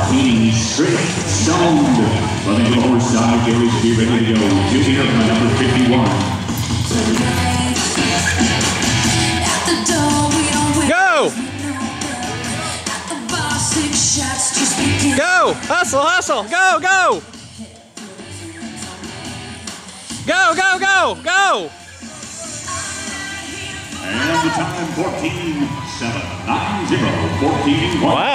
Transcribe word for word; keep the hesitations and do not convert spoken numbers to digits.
Martini, Straitstoned. Running to the horse side, Gary to be ready to go. Junior from number fifty-one. Go! Go! Hustle, hustle! Go, go! Go, go, go, go! And the time fourteen seven nine zero fourteen one. Wow.